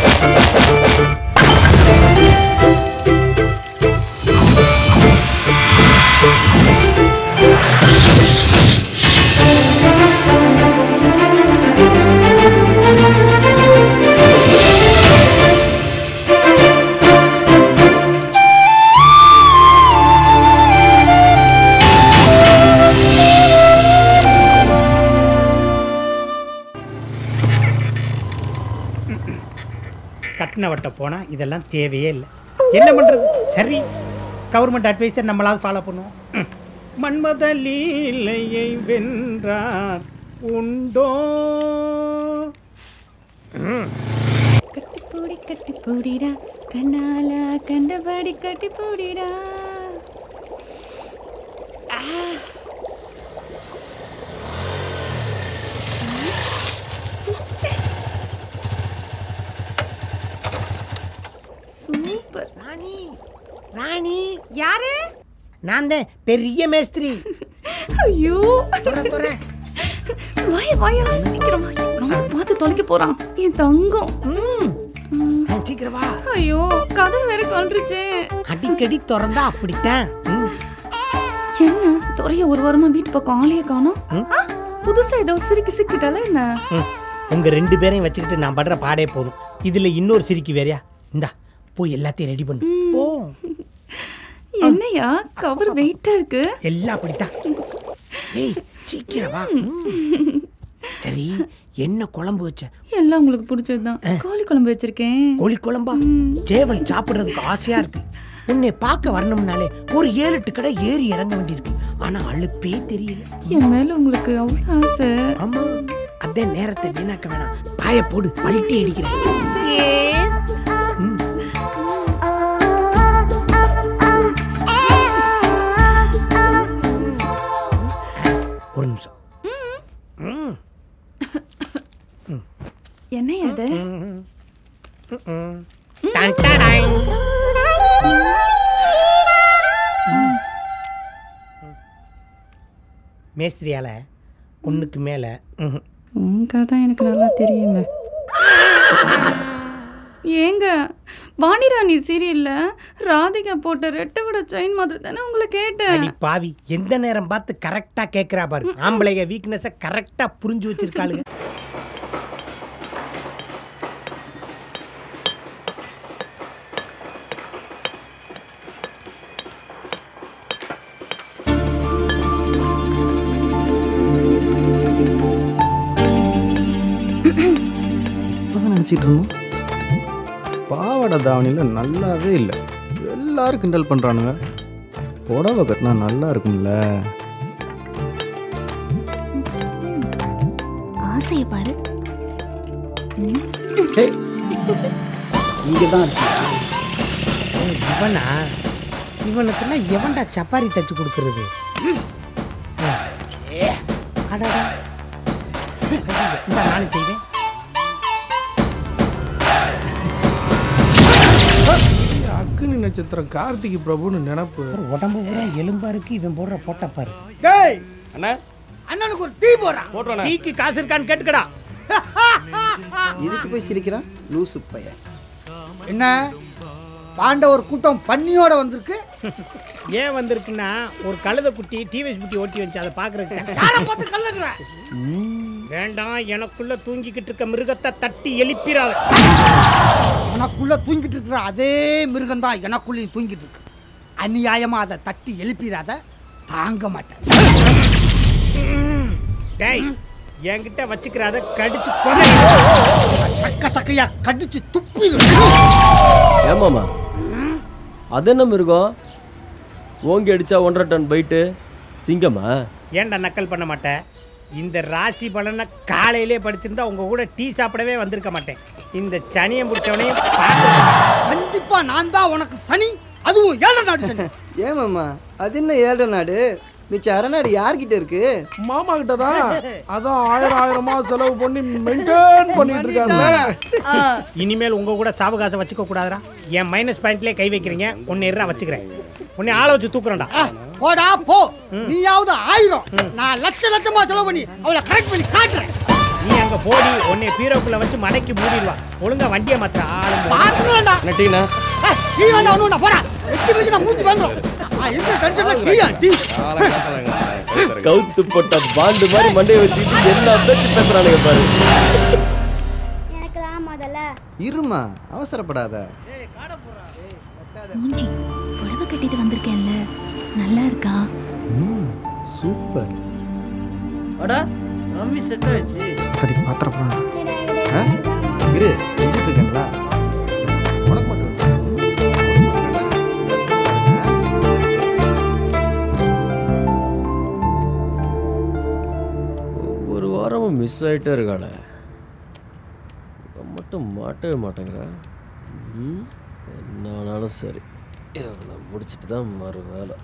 கட்டினவட்ட போனால் இதெல்லாம் தேவையே இல்லை. என்ன பண்ணுறது? சரி, கவர்மெண்ட் அட்வைஸை நம்மளாவது ஃபாலோ பண்ணுவோம். மன்மத லீலையை வென்றார் உண்டோ? கட்டிப்பூடி கட்டிப்பூடிடா கண்ணாலா கண்டபடி கட்டிப்பூடிடா. சூப்பர். ராணி ராணி யாரு? நான் தான் பெரிய மேஸ்திரி. ஐயோ வாயா வாயா சீக்கிரம் வா. ரொம்ப பார்த்து தொலைக்க போறான் என் தங்கம். சீக்கிரம் வா. ஐயோ கதவு வேற கொன்றுச்சே. அடிக்கடி திறந்தா அப்படித்தான். என்ன துறைய ஒரு வாரமா வீட்டு பக்கம் ஆளையே காணோம். புதுசா ஏதோ சிரிக்கி சிக்கிட்டால என்ன? உங்க ரெண்டு பேரையும் வச்சுக்கிட்டு நான் படுற பாடே போதும். இதுல இன்னொரு சிரிக்கி வேறையா? இந்தா போய் எல்லாத்தையும் ரெடி பண்ணு. போ. என்னையா கவர் வெயிட்டா இருக்கு? எல்லாம் அப்படித்தான். ஏய் சீக்கிரம் வா. சரி, என்ன குழம்பு வச்ச? எல்லாம் உங்களுக்கு பிடிச்சதுதான். கோழி குழம்பு வச்சிருக்கேன். கோழி குழம்பா? சேவல் சாப்பிடுறதுக்கு ஆசையா இருக்கு. உன்னை பார்க்க வரணும்னாலே ஒரு 7-8 கடை ஏறி இறங்க வேண்டியிருக்கு. ஆனா அழுப்பே தெரியல. என் மேல உங்களுக்கு அவ்வளவு ஆசை. ஆமா, அதே நேரத்தை வீணாக்க வேணாம். பாய போடு, பல்ட்டி அடிக்கிறேன். ஒரு நிமிஷம். என்ன அது? மேஸ்திரியால ஒண்ணுக்கு மேல தான் எனக்கு நல்லா தெரியுங்க. ஏங்க வாணிராணி சீரியல்ல ராதிகா போட்ட ரெட்டை விட செயின் மாதிரி தானே உங்களை கேட்டேன். பாவி, எந்த நேரம் பார்த்து கரெக்டா கேட்கிறா பாரு. ஆம்பளைங்க வீக்னஸ கரெக்டா புரிஞ்சு வச்சிருக்காளுங்க. பாவாடை தாவணியில் நல்லாவே இல்லை. எல்லாரும் கிண்டல் பண்ணுறானுங்க. புடவை கட்டினா நல்லா இருக்கும்ல. ஆசையை பாரு. இங்கே தான் இருக்கு. இவனா? இவனுக்கெல்லாம் எவன்டா சப்பாரி தச்சு கொடுக்கறது? நானும் செய்வேன். அக்னி நட்சத்திரம் கார்த்திகை பிரபுன்னு நினைப்பு. உடம்பு பூரா எலும்பா இருக்கு. இவன் போடுற போட்ட பாரு. டேய் அண்ணா, அண்ணனுக்கு ஒரு டீ போடுறான். போடுறேன். டீக்கு காசு இருக்கான்னு கேட்டுக்கடா. இதுக்கு போய் சிரிக்கிறான் லூசு பையன். என்ன பாண்டவர் கூட்டம் பன்னியோட வந்திருக்கு? ஏன் வந்திருக்குன்னா, ஒரு கழுத குட்டி டிவிஎஸ் குட்டி ஓட்டி வச்சு அதை பாக்குறதுக்கு. யாரை பார்த்து கல்லுக்குற? வேண்டாம், எனக்குள்ள தூங்கிக்கிட்டு இருக்க மிருகத்தை தட்டி எழுப்பிடாத. உனக்குள்ள தூங்கிட்டு இருக்கிற அதே மிருகம் தான் எனக்குள்ளேயும் தூங்கிட்டு இருக்கு. அநியாயமா அதை தட்டி எழுப்பிடாத, தாங்க மாட்டேன். டேய், என்கிட்ட வச்சுக்கிறாத, கடிச்சு சக்க சக்கையா கடிச்சு துப்பிடு. ஏமாமா, அது என்ன மிருகம்? ஓங்கி அடிச்சா 1.5 டன் பைட்டு சிங்கமா? ஏன்டா நக்கல் பண்ண மாட்டேன்? இந்த ராசி பலனை காலையிலே படிச்சிருந்தா உங்க கூட டீ சாப்பிடவே வந்திருக்க மாட்டேன். இந்த சனியை முடிச்சவனையும் கண்டிப்பா நான் தான் உனக்கு சனி, அதுவும் 7 நாடு சனி. ஏமாம்மா, அது என்ன 7 நாடு? மிச்ச அரைநாடு யார்கிட்ட இருக்கு? மாமா கிட்ட தான். அதான் 1000 செலவு பண்ணி மெயின்டைன் பண்ணிட்டு இருக்காங்க. இனிமேல் உங்க கூட சாவகாசம் வச்சுக்க கூடாதுடா. என் மைனஸ் பாயிண்ட்லேயே கை வைக்கிறீங்க. ஒன்னு எறா வச்சுக்கிறேன். உன்னை ஆளை வச்சு தூக்குறேன்டா. போடா போ. நீயாவது 1000, நான் லட்சமா செலவு பண்ணி அவளை கரெக்ட் பண்ணி காட்டுறேன். நீ அங்க போடி உன்னை பீரோக்குள்ள வச்சு மடக்கி மூடிடுவா. ஒழுங்கா வண்டியை மாத்திர ஆளுங்க. பாத்துறேன்டா. நட்டீனா டீ வேண்டாம் ஒண்ணுடா போடா. எட்டி வச்சு நான் மூஞ்சி வாங்குறோம். இந்த டென்ஷன்ல டீ. கவுத்து போட்ட பாண்டு மாதிரி மண்டையை வச்சுக்கிட்டு எல்லா பேச்சு பேசுறானுங்க பாரு. எனக்குலாம் முதல்ல இருமா, அவசரப்படாத. மூஞ்சி புடவை கட்டிட்டு வந்திருக்கேன்ல, நல்லா இருக்கா? சூப்பர். அடா மம்மி செட் ஆயிடுச்சு. சரி பாத்திரப்பா. இரு செஞ்சுட்டு இருக்கேன்ல. உனக்கு மட்டும் ஒவ்வொரு வாரமும் மிஸ் ஆகிட்டே இருக்காள. மட்டும் மாட்டவே மாட்டேங்கிறா. என்ன ஆனாலும் சரி, இவனை முடிச்சுட்டு தான் மறு வேலை.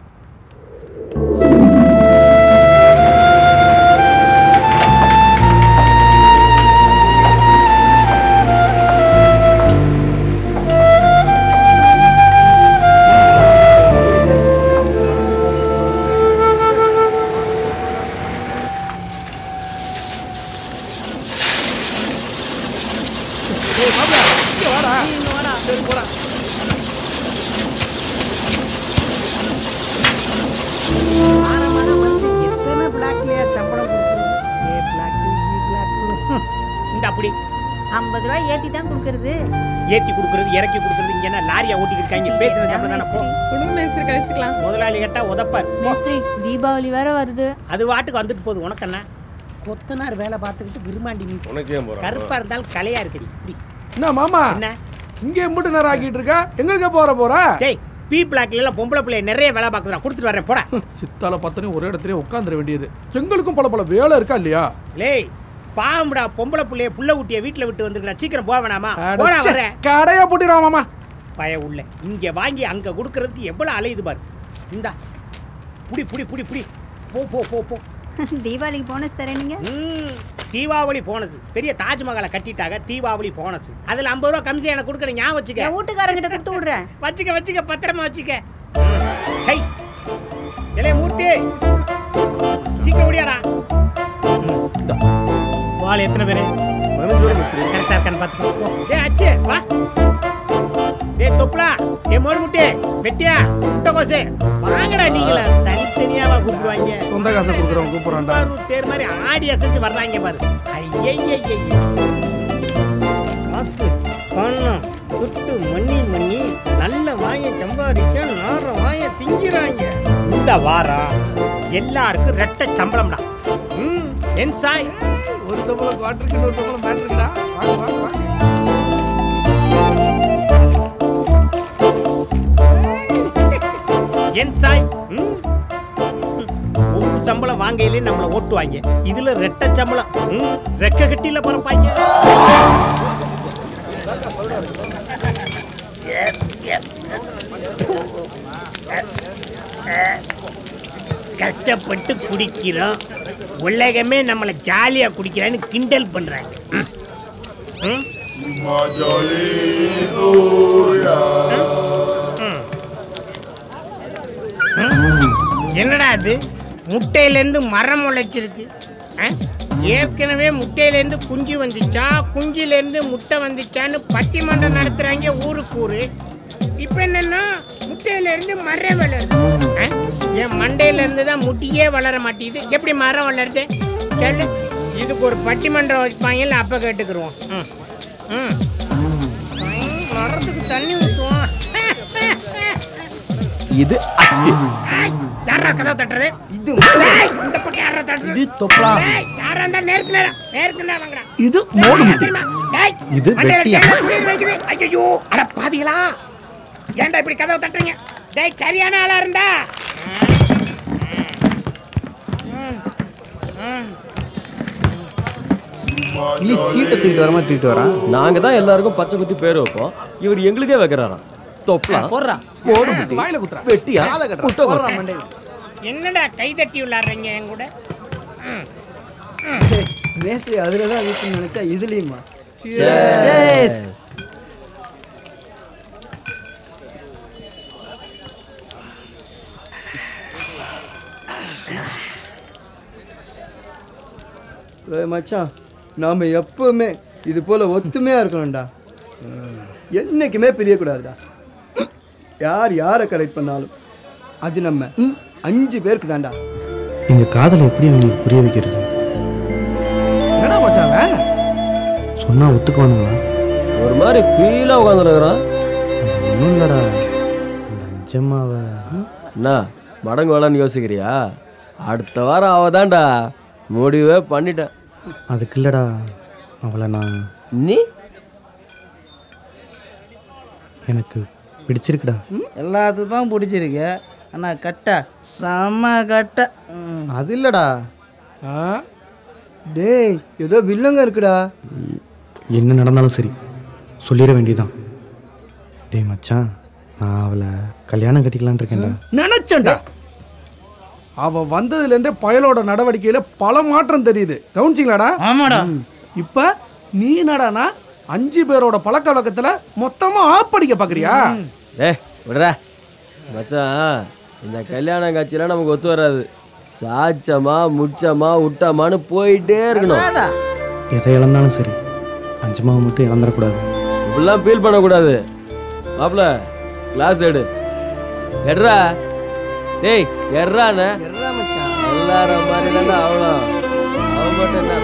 எத்தனை பிளாக்லயா சம்பளம் கொடுக்குறது? A block B block. இந்த அப்படி 50 ரூபாய் ஏத்தி தான் கொடுக்கறது. ஏத்தி கொடுக்குறது இறக்கி கொடுக்குறது இங்க என்ன லாரியா ஓட்டிட்டு இருக்காங்க? பேசுறது சம்பளம் தானே. போ குடும்ப மேஸ்திரி கழிச்சுக்கலாம். முதலாளி கேட்டா உதப்பார். மேஸ்திரி தீபாவளி வேற வருது. அது வாட்டுக்கு வந்துட்டு போகுது. உனக்கு என்ன? கொத்தனார் வேலை பார்த்துக்கிட்டு விரும்மாண்டி நீ கருப்பா இருந்தாலும் கலையா இருக்குடி. இப்படி என்ன மாமா என்ன இங்கே மட்டும் நேரம் ஆக்கிட்டு இருக்கா? எங்களுக்கு போற டேய், பி பிளாக்ல எல்லாம் பொம்பளை பிள்ளை நிறைய வேலை பார்க்குறா. கொடுத்துட்டு வரேன் போடா. சித்தால பத்தனே ஒரே இடத்துல உட்காந்துட வேண்டியது. எங்களுக்கும் பல வேலை இருக்கா இல்லையா? லேய் பாம்புடா, பொம்பளை பிள்ளைய புள்ள குட்டிய வீட்டுல விட்டு வந்துருக்கா. சீக்கிரம் போக வேணாமா? போடா வரேன். கடையா போட்டிடுவா மாமா. பய உள்ள இங்க வாங்கி அங்க கொடுக்கறதுக்கு எவ்வளவு அலையுது பாரு. இந்தா புடி புடி புடி புடி. போ போ போ போ. தீபாவளிக்கு போனஸ் தரேன் நீங்க. தீபாவளி போனஸ். பெரிய தாஜ்மஹாலை கட்டிட்டாங்க. தீபாவளி போனஸ். அதுல 50 ரூபா கமிஷன் எனக்கு கொடுக்கணும். ஞாபகம் வச்சுக்க. என் வீட்டுக்காரங்கிட்ட கொடுத்து விடுறேன். வச்சுக்க பத்திரமா வச்சுக்க. சை இளைய மூர்த்தி சீக்கிரம் ஓடியாடா. வாள் எத்தனை பேரு? 15 பேர். கரெக்டா இருக்கான்னு பார்த்துக்கோ. டேய் அச்சு வா. டேய் தொப்ளா, டேய் மோர் முட்டை, வெட்டியா, முட்டைகோசு வாங்கடா. நீங்களா தனித்தனியாவா கூப்பிடுவாங்க? சொந்த காசை கொடுக்குறவங்க கூப்பிடுறான்டா. தேர் மாதிரி ஆடி அசைச்சு வர்றாங்க பாரு. ஐயையே காசு பணம் துட்டு மண்ணி நல்ல வாயை சம்பாதிக்க நார வாயை திங்கிறாங்க. இந்த வாரம் எல்லாருக்கும் ரெட்டை சம்பளம்டா. என் சாய் ஒரு சம்பளம் குவார்டருக்கு, இன்னொரு சம்பளம் மேட்ருக்குடா. வாங்க என் சாய் ஒரு சம்பளம் வாங்கையிலே நம்மளை ஓட்டுவாங்க. இதுல ரெட்டை சம்பளம். ரெக்க கட்டியில பறப்பாங்க. கஷ்டப்பட்டு குடிக்கிறோம், உலகமே நம்மளை ஜாலியா குடிக்கிறான்னு கிண்டல் பண்றாங்க. என்னடா அது? முட்டையிலேருந்து மரம் முளைச்சிருக்கு. ஏற்கனவே முட்டையிலேருந்து குஞ்சு வந்துச்சா, குஞ்சிலேருந்து முட்டை வந்துச்சான்னு பட்டிமன்றம் நடத்துறாங்க ஊருக்கு ஊரு. இப்போ என்னன்னா முட்டையிலேருந்து மரம் வளருது. என் மண்டையிலேருந்து தான் முட்டியே வளர மாட்டேங்குது. எப்படி மரம் வளருது சொல்லு? இதுக்கு ஒரு பட்டிமன்றம் வைப்பாங்கல்ல, அப்போ கேட்டுக்குருவோம். மரத்துக்கு தண்ணி ஊற்றுவோம். இது அச்சு. யாரா கதவை தட்டுறது? இது இந்த பக்கம் யாரா தட்டுறது? இது தொப்ளா. யாரா இருந்தா நேருக்கு நேரா வாங்குறா. இது மோடு முட்டி. இது வெட்டியா. ஐயோ அட பாவிகளா, ஏன்டா இப்படி கதவை தட்டுறீங்க? டேய் சரியான ஆளா இருந்தா நீ சீட்டை தூக்கிட்டு வரமா தூக்கிட்டு வரான். நாங்க தான் எல்லாருக்கும் பச்சை குத்தி பேர் வைப்போம். இவர் எங்களுக்கே வைக்கிறாராம். தொப்ளா போடுறா. மோடு முட்டி, வாயில குத்துறா. வெட்டியா, காதை கட்டுறா. முட்டைகோசு. போடுறா மண்டையில. என்னடா கை தட்டி விளையாடுறீங்க என் கூட? மேஸ்திரி அதுல தான் வீட்டுன்னு நினைச்சா இதுலயுமா? மச்சான் நாம் எப்பவுமே இது போல் ஒத்துமையாக இருக்கணும்டா. என்றைக்குமே பிரியக்கூடாதுடா. யார் யாரை கரெக்ட் பண்ணாலும் அது நம்ம 5 பேருக்கு தான்டா. இந்த காதலை எப்படி அவங்களுக்கு புரிய வைக்கிறது? என்னடா மச்சான் சொன்னா ஒத்துக்குவானுங்களா? ஒரு மாதிரி ஃபீலாக உட்காந்துருக்குறான். ஒன்றும் இல்லைடா, அந்த அஞ்சம்மாவை என்ன மடங்கு வேளான்னு யோசிக்கிறியா? அடுத்த வாரம் அவதான்டா முடிவே பண்ணிட்டேன். அதுக்கு இல்லைடா, அவளை நான் நீ எனக்கு பிடிச்சிருக்குடா. எல்லாத்துக்கும் தான் பிடிச்சிருக்கு. ஆனால் கட்டை செம்ம கட்டை. அது இல்லைடா. டேய் ஏதோ வில்லங்க இருக்குடா. என்ன நடந்தாலும் சரி சொல்லிட வேண்டியதான். டேய் மச்சான், நான் அவளை கல்யாணம் கட்டிக்கலான் இருக்கேன்டா. நினைச்சேன்டா. அவ வந்ததுலேருந்தே பயலோட நடவடிக்கையில பல மாற்றம் தெரியுது. கவனிச்சிங்களாடா? ஆமாடா. இப்ப நீ என்னடானா 5 பேரோட பழக்க வழக்கத்துல மொத்தமா ஆப்படிக்க பாக்குறியா? விடுறா மச்சான், இந்த கல்யாண காட்சியெல்லாம் நமக்கு ஒத்து வராது. சாச்சமா முச்சமா விட்டமான்னு போயிட்டே இருக்கணும். எதை இழந்தாலும் சரி அஞ்சம்மாவை மட்டும் இழந்துடக்கூடாது. இப்படிலாம் ஃபீல் பண்ணக்கூடாது. மாப்பிள்ள கிளாஸ் எடுறா. டேய் எர்றானே எர்றா மச்சான். எல்லாரும் மாதிரி தானே அவளும். அவன் மட்டும் என்ன